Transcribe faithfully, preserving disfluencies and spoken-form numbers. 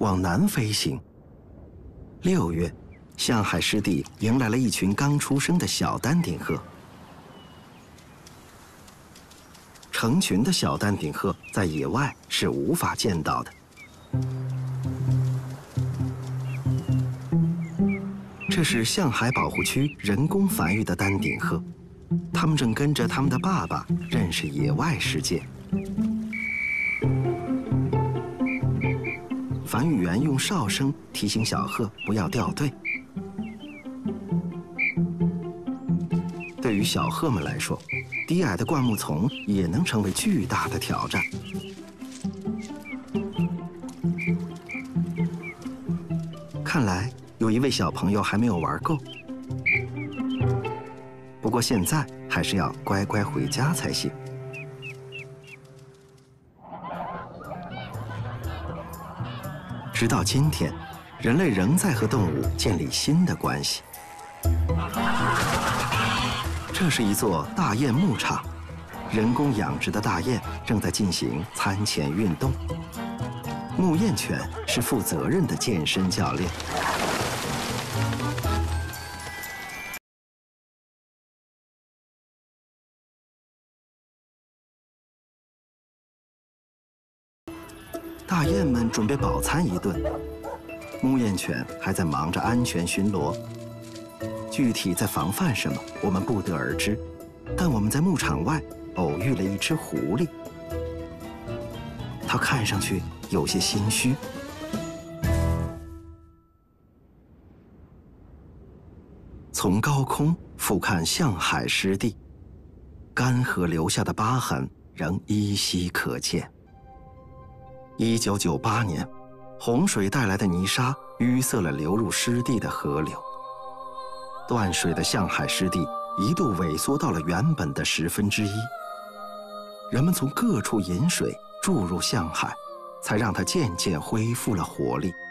往南飞行。六月，象海湿地迎来了一群刚出生的小丹顶鹤。成群的小丹顶鹤在野外是无法见到的。这是象海保护区人工繁育的丹顶鹤，它们正跟着他们的爸爸认识野外世界。繁育员用哨声提醒小鹤不要掉队。对于小鹤们来说，低矮的灌木丛也能成为巨大的挑战。看来有一位小朋友还没有玩够，不过现在还是要乖乖回家才行。直到今天，人类仍在和动物建立新的关系。这是一座大雁牧场，人工养殖的大雁正在进行餐前运动。牧雁犬是负责任的健身教练。大雁们准备饱餐一顿，牧雁犬还在忙着安全巡逻。具体在防范什么，我们不得而知。但我们在牧场外偶遇了一只狐狸，它看上去有些心虚。从高空俯瞰象海湿地，干涸留下的疤痕仍依稀可见。一九九八年，洪水带来的泥沙淤塞了流入湿地的河流。断水的象海湿地一度萎缩到了原本的十分之一。人们从各处引水注入象海，才让它渐渐恢复了活力。